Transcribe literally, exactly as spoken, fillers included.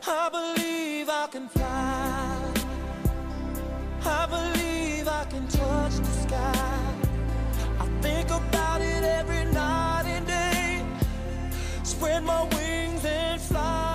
I believe I can fly. I believe I can touch the sky. I think about it every night and day. Spread my wings and fly.